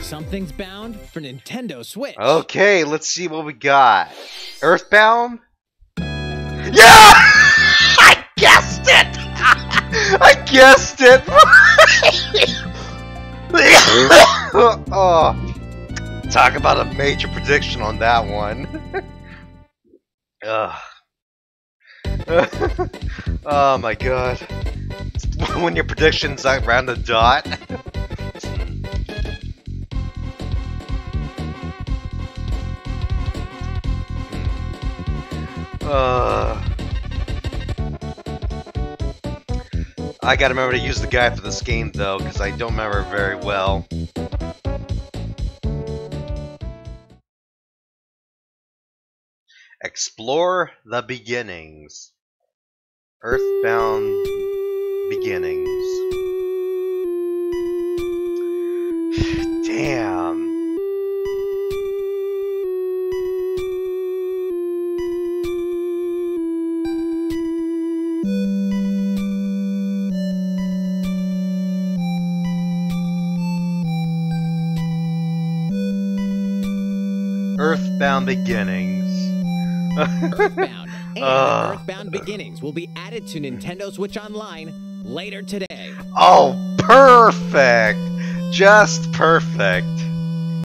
Something's bound for Nintendo Switch. Okay, let's see what we got. Earthbound? Yeah! I guessed it! I guessed it! Oh, talk about a major prediction on that one. Oh my god. When your predictions are around the dot. I gotta remember to use the guide for this game though, because I don't remember it very well. Explore the beginnings. Earthbound beginnings. Damn. Earthbound beginnings. Earthbound and Earthbound Beginnings will be added to Nintendo Switch Online later today. Oh, perfect! Just perfect.